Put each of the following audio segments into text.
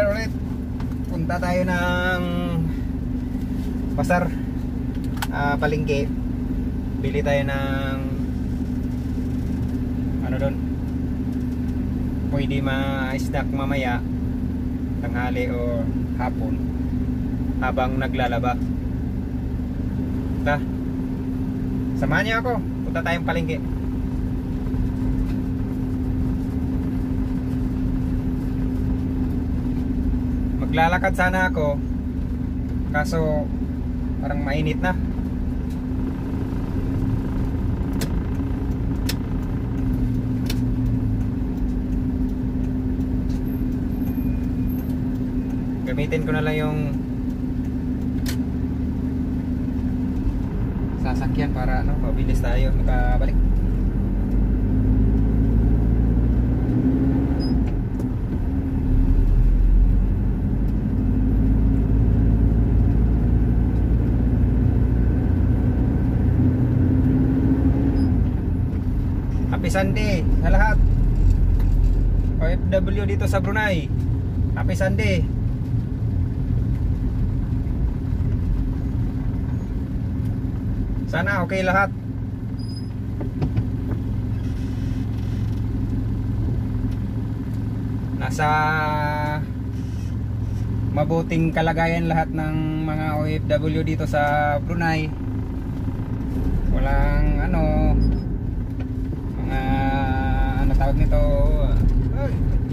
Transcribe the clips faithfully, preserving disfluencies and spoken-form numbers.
brother ulit. Punta tayo ng pasar, uh, palengke. Bili tayo ng ano doon, pwede ma-snack mamaya, tanghali o hapon habang naglalaba. Ta, samahan niyo ako. Punta tayong palengke. Maglalakad sana ako, kaso parang mainit na. Gamitin ko na lang yung sasakyan para ano, mabilis tayo makabalik. Happy Sunday sa lahat O F W dito sa Brunei. Happy Sunday. Sana okay lahat. Nasa mabuting kalagayan lahat ng mga O F W dito sa Brunei. Walang ano, mga ano tawag nito, ay,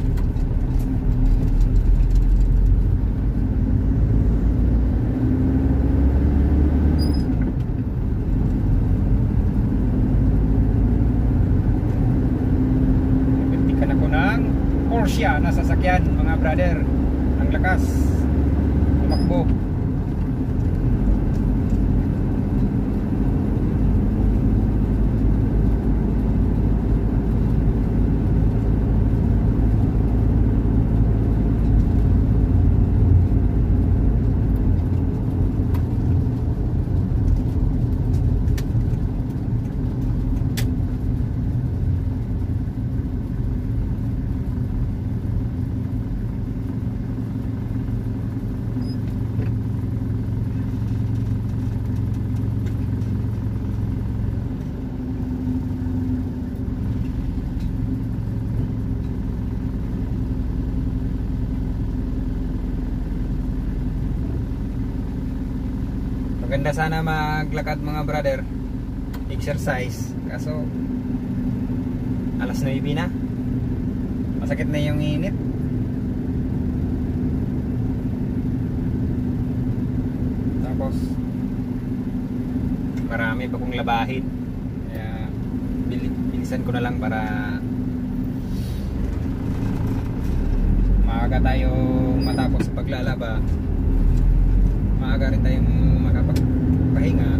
bibigyan ako ng Porsche na sasakyan mga brother. Ang lakas tumakbo. Maganda sana maglakad mga brother, exercise, kaso alas nuwebe na, masakit na yung init. Tapos marami pa kong labahin, kaya bilisan ko na lang para maaga tayong matapos paglalaba, maaga rin tayong makapagpahinga.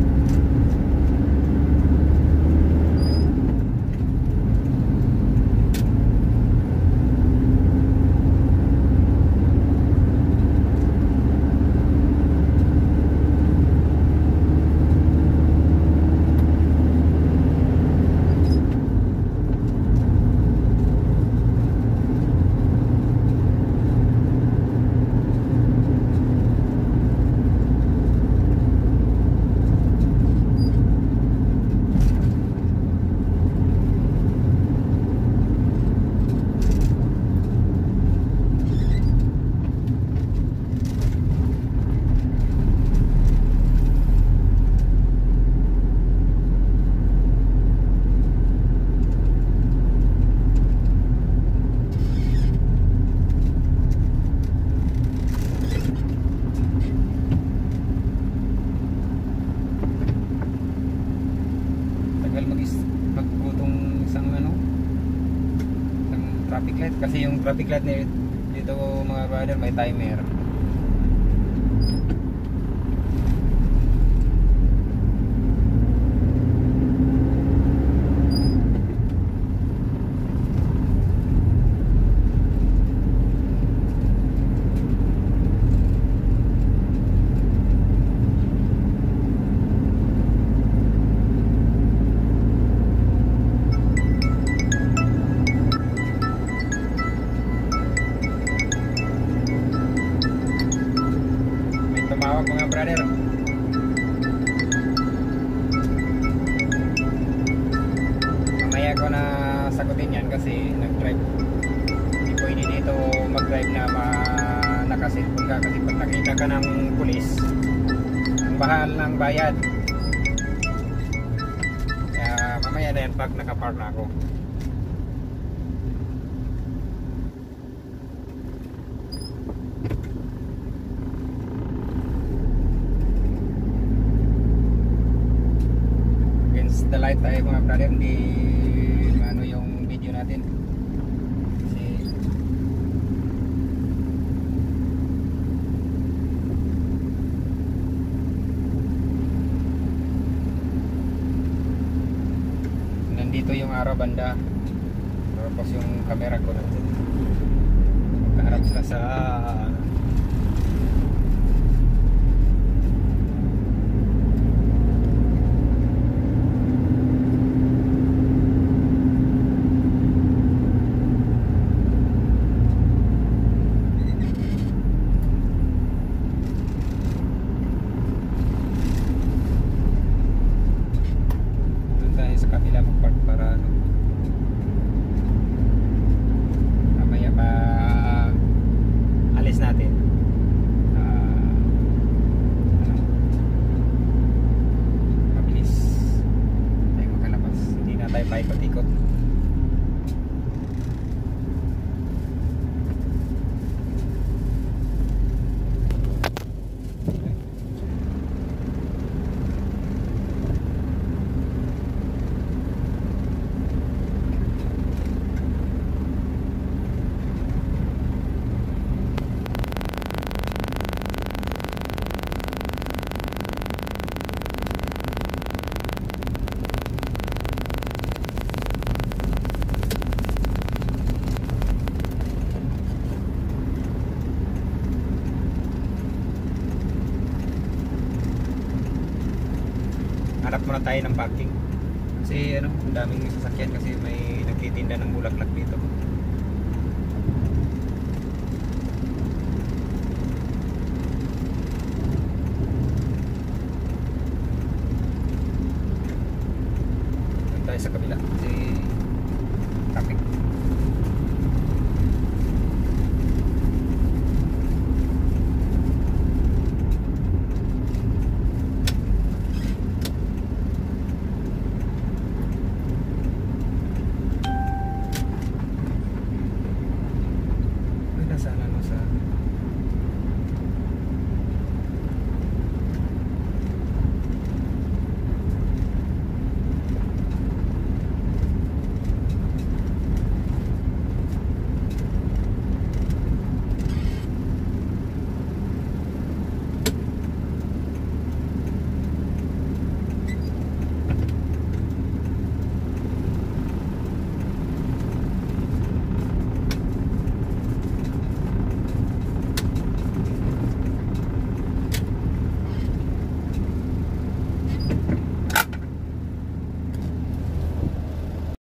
Magbutong isang ano, isang traffic light, kasi yung traffic light dito mga brother may timer. ka kasi pag nakita ka ng pulis, ang bahal ng bayad. Kaya mamaya na yan pag nakapark na ako. Against the light tayo mga brother, hindi ano yung video natin. Kasi nandito yung araw banda, tapos yung camera ko nandito magkaharap sila sa doon tayo sa kabila magpark para ano, mamaya pa alis natin. Ah, ano, mabilis tayo makalabas, hindi na tayo paikot-ikot. Hanap muna tayo ng parking kasi ano, ang daming sasakyan kasi may nagtitinda ng bulaklak dito.